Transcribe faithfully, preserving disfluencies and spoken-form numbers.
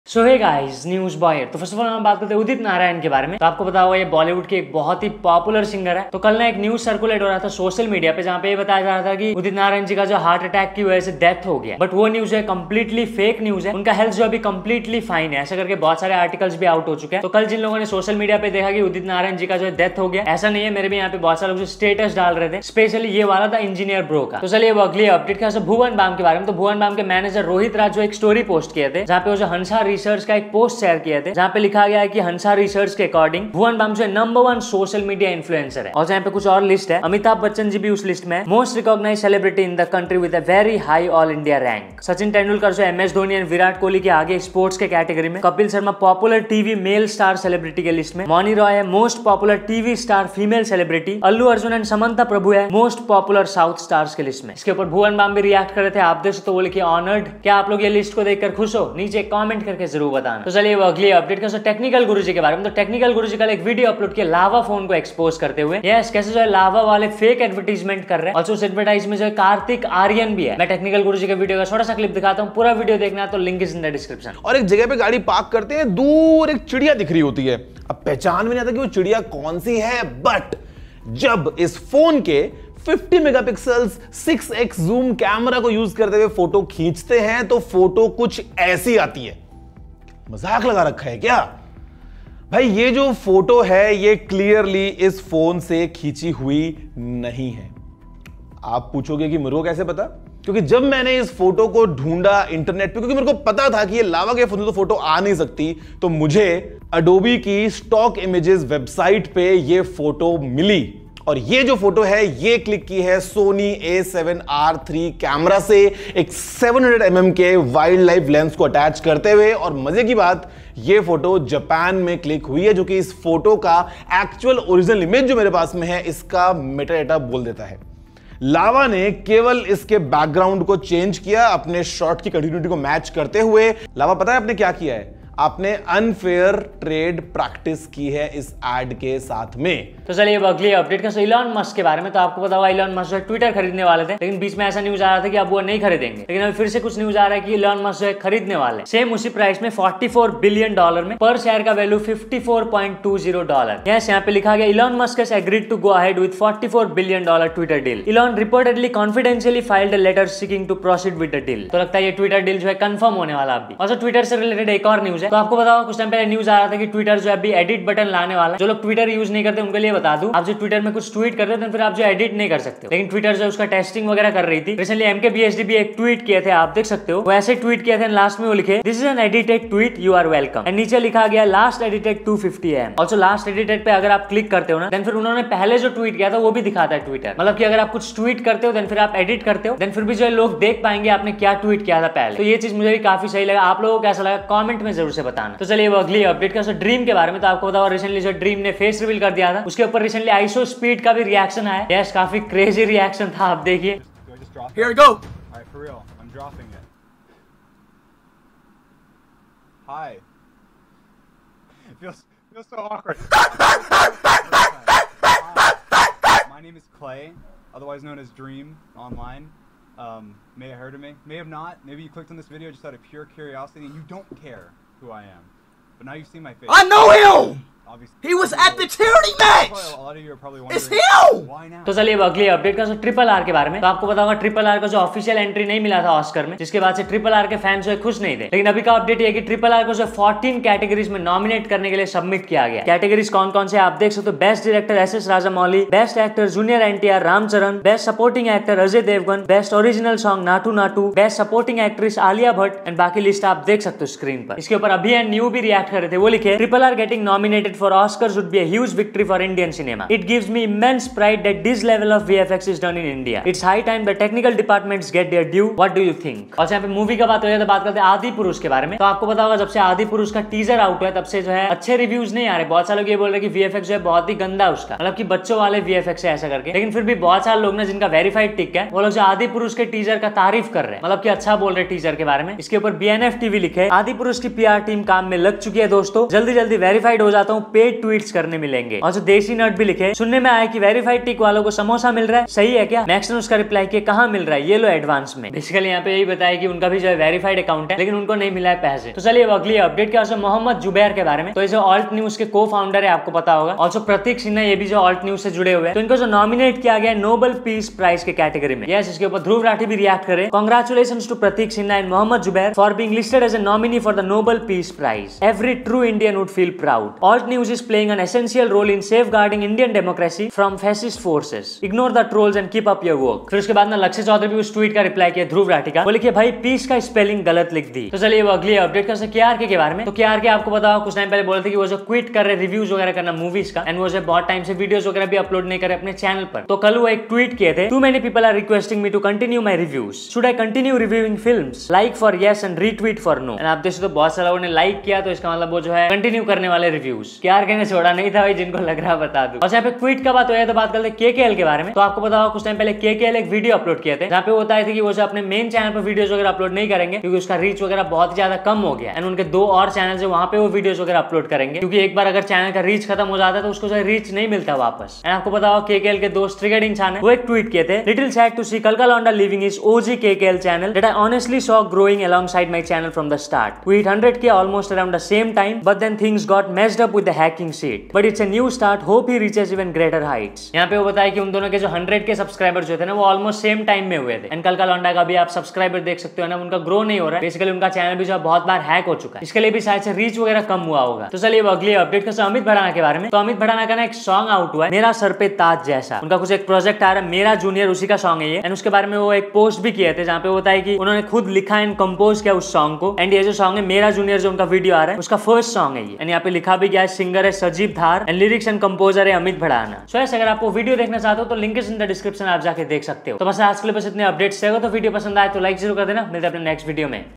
सो hey guys, news boy. तो first of all हम बात करते हैं उदित नारायण के बारे में। तो आपको पता होगा ये बॉलीवुड के एक बहुत ही पॉपुलर सिंगर है। तो कल ना एक न्यूज सर्कुलेट हो रहा था सोशल मीडिया पे, जहाँ पे ये बताया जा रहा था कि उदित नारायण जी का जो हार्ट अटैक की वजह से डेथ हो गया। बट वो न्यूज है कम्प्लीटली फेक न्यूज है। उनका हेल्थ जो अभी कम्प्लीटली फाइन है, ऐसा करके बहुत सारे आर्टिकल्स भी आउट हो चुके हैं। तो कल जिन लोगों ने सोशल मीडिया पे देखा कि उदित नारायण जी का जो डेथ हो गया, ऐसा नहीं है। मेरे भी यहाँ पे बहुत सारे लोग जो स्टेटस डाल रहे थे, स्पेशली ये वाला था इंजीनियर ब्रो का। तो चलिए वो अगली अपडेट का भुवन बाम के बारे में। तो भुवन बाम के मैनेजर रोहित राज जो एक स्टोरी पोस्ट किए थे, जहाँ पे वो जो हंसा रिसर्च का एक पोस्ट शेयर किए थे, जहाँ पे लिखा गया है कि हंसा रिसर्च के अकॉर्डिंग भुवन बाम जो number one social media influencer है। और जहाँ पे कुछ और लिस्ट है, अमिताभ बच्चन जी भी उस लिस्ट में, most recognised celebrity in the country with a very high all India rank. Sachin Tendulkar जो M S Dhoni and Virat Kohli के आगे स्पोर्ट्स के कैटेगरी में। Kapil Sharma popular TV male star celebrity के लिस्ट में। मौनी रॉय है most popular TV star female celebrity. Allu Arjun and Samantha Prabhu है most popular south stars के लिस्ट में। इसके ऊपर भुवन बाम भी रिएक्ट कर रहे थे, आप देख सकते हो, बोले कि ऑनर्ड। क्या आप लोग ये लिस्ट को देखकर खुश हो? नीचे कमेंट करके जरूर बताना। तो चलिए वो अगली अपडेट का टेक्निकल गुरुजी के बारे में। तो टेक्निकल गुरुजी कल एक वीडियो अपलोड किया लावा फोन को एक्सपोज करते हुए। यस, कैसे जो है लावा वाले फेक एडवर्टाइजमेंट कर रहे हैं। और उस एडवर्टाइज में जो है कार्तिक आर्यन भी है। मैं टेक्निकल गुरुजी के वीडियो का छोटा सा क्लिप दिखाता हूँ, पूरा वीडियो देखना है तो link is in the description. और एक जगह पे गाड़ी पार्क करते हैं, दूर एक चिड़िया दिख रही होती है। अब पहचान में नहीं आता कि वो चिड़िया कौन सी है, बट जब इस फोन के पचास megapixels six x zoom camera को यूज करते हुए फोटो खींचते हैं तो फोटो कुछ ऐसी आती है। मजाक लगा रखा है क्या भाई? ये जो फोटो है ये क्लियरली इस फोन से खींची हुई नहीं है। आप पूछोगे कि मेरे को कैसे पता? क्योंकि जब मैंने इस फोटो को ढूंढा इंटरनेट पे, क्योंकि मेरे को पता था कि ये लावा के फोन से तो फोटो आ नहीं सकती, तो मुझे अडोबी की स्टॉक इमेजेस वेबसाइट पे ये फोटो मिली। और ये जो फोटो है ये क्लिक की है Sony A seven R three camera से, एक सेवन हंड्रेड एम एम के वाइल्ड लाइफ लेंस को अटैच करते हुए। और मजे की बात, ये फोटो जापान में क्लिक हुई है, जो कि इस फोटो का एक्चुअल ओरिजिनल इमेज जो मेरे पास में है इसका मेटाडेटा बोल देता है। लावा ने केवल इसके बैकग्राउंड को चेंज किया अपने शॉट की कंटिन्यूटी को मैच करते हुए। लावा पता है आपने क्या किया है? आपने अनफेयर ट्रेड प्रैक्टिस की है इस एड के साथ में। तो चलिए अब अगली अपडेट का इलॉन मस्क के बारे में। तो आपको पता होगा इलॉन मस्क जो है ट्विटर खरीदने वाले थे, लेकिन बीच में ऐसा न्यूज आ रहा था कि अब वो नहीं खरीदेंगे। लेकिन अभी फिर से कुछ न्यूज आ रहा है कि इलॉन मस्क जो है खरीदने वाले, सेम उसी प्राइस में चौवालीस बिलियन डॉलर में। पर शेयर का वैल्यू चौवन पॉइंट दो जीरो डॉलर। यस, यहाँ पे लिखा गया Elon Musk has agreed to go ahead with चौवालीस billion dollar Twitter deal. Elon reportedly confidentially filed a letter seeking to proceed with the deal. तो लगता है ये ट्विटर डील जो है कंफर्म होने वाला अभी। और ट्विटर से रिलेटेड एक और न्यूज है। तो आपको पता होगा कुछ टाइम पहले न्यूज आ रहा था कि ट्विटर जो है अभी एडिट बटन लाने वाला है। जो लोग ट्विटर यूज नहीं करते उनके लिए बता दूं, आप जो ट्विटर में कुछ ट्वीट करते हो तो फिर आप जो एडिट नहीं कर सकते हो। लेकिन ट्विटर जो उसका टेस्टिंग वगैरह कर रही थी। रिसेंटली एमकेबीएचडी भी एक ट्वीट किए थे, आप देख सकते हो। वो ऐसे ट्वीट किए थे, लास्ट में वो लिखे this is an edited tweet, you are welcome. And नीचे लिखा गया last edited two fifty M. Also last edited पे अगर आप क्लिक करते हो ना, देन फिर उन्होंने पहले जो ट्वीट किया था वो भी दिखाता है ट्विटर। मतलब कि अगर आप कुछ ट्वीट करते हो देन फिर आप एडिट करते हो, देन फिर भी जो है लोग देख पाएंगे आपने क्या ट्वीट किया था पहले। तो ये चीज मुझे भी काफी सही लगा। आप लोगों को कैसा लगा कमेंट में जरूर से बताना। तो चलिए वो अगली अपडेट का ड्रीम के बारे में। तो आपको बताओ रिसेंटली जो ड्रीम ने फेस रिवील कर दिया था, उसके ऊपर रिसेंटली आईसो स्पीड का भी रिएक्शन आया। यस, काफी क्रेजी रिएक्शन था, आप देखिए। Here we go. All right, for real. I'm dropping it. Hi. It feels feels so awkward. Hi. My name is Clay, otherwise known as Dream online. Um, may have heard of me, may have not. Maybe you clicked on this video just out of pure curiosity and you don't care who I am. But now you've seen my face. I know him! Obviously. He was at the charity match! A lot of you are probably wondering, it's him! Why now? तो चलिए अगली update का triple R के बारे में। तो आपको पता होगा ट्रिपल आर का जो ऑफिशियल एंट्री नहीं मिला था ऑस्कर में, जिसके बाद से ट्रिपल आर के फैंस जो है खुश नहीं थे। लेकिन अभी का अपडेट ये है कि ट्रिपल आर को जो चौदह कैटेगरीज में नॉमिनेट करने के लिए सबमिट किया गया। कैटेगरीज कौन कौन से आप देख सकते हो। Best director S S Rajamouli, best actor junior NTR Ramcharan, best supporting actor Ajay Devgan, best original song Naatu Naatu, best supporting actress Alia Bhatt and बाकी लिस्ट आप देख सकते हो स्क्रीन पर। इसके ऊपर अभी एंड न्यू भी रिएक्ट कर रहे थे, वो लिखे triple R getting nominated for Oscars would be a huge victory for Indian cinema. It gives me immense pride that this level of V F X is done in India. It's high time the technical departments get their due. What do you think? और यहाँ पे movie का बात हो जाए तो बात करते हैं आदि पुरुष के बारे में। तो आपको पता होगा जब से आदि पुरुष का टीजर आउट हुआ है तब से जो है अच्छे रिव्यूज नहीं आ रहे। बहुत सारे लोग ये बोल रहे हैं कि V F X जो है बहुत ही गंदा उसका, मतलब कि बच्चों वाले V F X है ऐसा करके। लेकिन फिर भी बहुत सारे लोग ना जिनका वेरीफाइड टिक है, वो लोग जो आदि पुरुष के टीजर का तारीफ कर रहे हैं, मतलब कि अच्छा बोल रहे हैं टीजर के बारे में। इसके ऊपर बी एन एफ टीवी लिखे आदि पुरुष की पी आर टीम काम में लग चुकी है दोस्तों, जल्दी जल्दी वेरीफाइड हो जाता हूँ, पेड ट्वीट्स करने मिलेंगे। और जो देसी नट भी लिखे, सुनने में आया कि वेरीफाइड टिक वालों को समोसा मिल रहा है, सही है क्या? मैक्स ने उसका रिप्लाई किया कहाँ मिल रहा है, ये लो एडवांस में। बेसिकली यहाँ पे यही बताया कि उनका भी जो है वेरीफाइड अकाउंट है लेकिन उनको नहीं मिला है पैसे। तो चलिए अगली अपडेट क्या है मोहम्मद जुबैर के बारे में। तो ये जो ऑल्ट न्यूज के को फाउंडर है, आपको पता होगा। ऑल्सो प्रतीक सिन्हा ये भी जो ऑल्ट न्यूज से जुड़े हुए हैं। तो इनको जो नॉमिनेट किया गया नोबेल पीस प्राइज के कैटेगरी में। यस, इसके ऊपर ध्रुव राठी भी रिएक्ट करे। Congratulations to Pratik Sinha and Mohammed Zubair for being listed as a nominee for the Nobel peace prize. Every true Indian would feel proud. Alt News is playing an essential role in safeguarding Indian democracy from fascist forces. Ignore the trolls and keep up your work. फिर उसके बाद ना लक्ष्य चौधरी भी उस tweet का reply किया ध्रुव राठी का। वो लिखिए भाई पीस का स्पेलिंग गलत लिख दी। तो चलिए वो अगली अपडेट कर सकते केआरके के बारे में। तो केआरके आपको पता होगा कुछ टाइम पहले बोले थे कि वो जो क्विट कर रहे रिव्यूज वगैरह करना मूवीज का, एंड वो जो बहुत टाइम से वीडियोस वगैरह भी अपलोड नहीं करे अपने चैनल पर। तो कल वो एक ट्वीट किए थे, too many people are requesting me to continue my reviews, should I continue reviewing films, like for yes and retweet for no. एंड आप देखो तो बहुत सारे लोगों ने लाइक किया, तो इसका मतलब वो जो है कंटिन्यू करने वाले रिव्यूज। केआरके ने छोड़ा नहीं था भाई, जिनको लग रहा बता दूं। और यहाँ पे क्विट का बात हो तो बात करते हैं केकेएल के बारे में। तो आपको पता होगा कुछ टाइम पहले केकेएल एक वीडियो अपलोड किए थे जहाँ पे होता है कि वो जो अपने मेन चैनल पर वीडियोस वगैरह अपलोड नहीं करेंगे क्योंकि उसका रीच वगैरह बहुत ज्यादा कम हो गया। एंड उनके दो और चैनल है वहाँ पे वो वीडियोस वगैरह अपलोड करेंगे क्योंकि एक बार अगर चैनल का रीच खत्म हो जाता है तो उसको जो रीच नहीं मिलता वापस। एंड आपको पता होगा केकेएल के दोस्त ट्रिगर्ड इंसान है, वो एक ट्वीट किए थे, लिटिल सैड टू सी कलका लौंडा leaving his OG KKL channel that I honestly saw growing alongside my channel from the start. We hit hundred के almost around the same time but then things got messed up with the hacking seat, but it's a new start, hope he reaches even greater Heights. यहाँ पे वो बताया कि उन दोनों के जो हंड्रेड के सब्सक्राइबर्स जो थे ना वो ऑलमोस्ट सेम टाइम में हुए थे। एंड कलका लौंडा का भी आप सब्सक्राइबर देख सकते हो ना, उनका ग्रो नहीं हो रहा है। बेसिकली उनका चैनल भी जो बहुत बार हैक हो चुका है, इसके लिए भी शायद से रीच वगैरह कम हुआ होगा। तो चलिए अगली अपडेट का अमित भड़ाना के बारे में। तो अमित भड़ाना का ना एक सॉन्ग आउट हुआ है, मेरा सर पे ताज जैसा। उनका कुछ एक प्रोजेक्ट आ रहा है, मेरा जूनियर, उसी का सॉन्ग है ये। एंड उसके बारे में वो एक पोस्ट भी किए थे जहाँ पे होता है कि उन्होंने खुद लिखा एंड कंपोज किया उस सॉन्ग को। एंड ये जो सॉन्ग है मेरा जूनियर, जो उनका वीडियो आ रहा है उसका फर्स्ट सॉन्ग है ये। एंड यहाँ पे लिखा भी गया है, सिंगर है Sajeev Dhar and lyrics and composer है अमित भड़ाना। सो अगर आपको वीडियो देखना चाहते हो तो link is in the description, आप जाके देख सकते हो। तो बस आज के लिए बस इतने अपडेट्स है। तो वीडियो पसंद आए तो लाइक जरूर कर देना। मिलते हैं अपने नेक्स्ट वीडियो में।